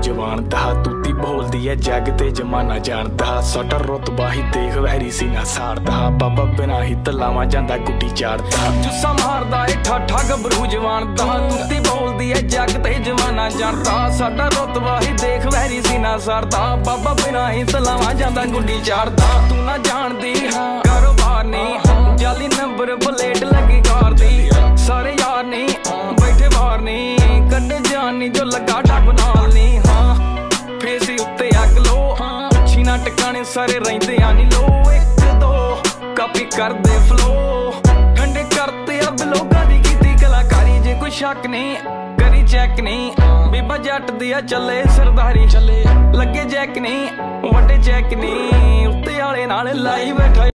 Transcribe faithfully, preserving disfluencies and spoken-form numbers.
जवान दा तूती बोलदी है जग ते जमाना जानदा साडा रुतबा ही देख वैरी सीना साड़दा बाबा बिना ही तलावा जांदा गुड्डी चाड़दा जुस्सा मारदा ए ठाठा गबरू जवान दा तूती बोलदी है जग ते जमाना जानदा साडा रुतबा ही देख वैरी सीना साड़दा बाबा बिना ही तलावा जांदा गुड्डी चाड़दा तू ना जानदी हां कारोबार नहीं जाली नंबर प्लेट लगी कार दी सारे यार नहीं बैठे बाहर नहीं कड्डे जानी जो लगा टप नाल नहीं हाँ फेस उत्ते अग लो अच्छी ना टकाने सारे रहिंदे आनी लो एक दो कापी कर दे फ्लो ठंडे करते अब लोगां दी कीती कलाकारी जे कोई शक नहीं करी चेक नहीं बीबा जट दिया चले सरदारी चले लगे जैक नहीं वड्डे चेक नहीं उत्ते आले नाल लाई बैठा।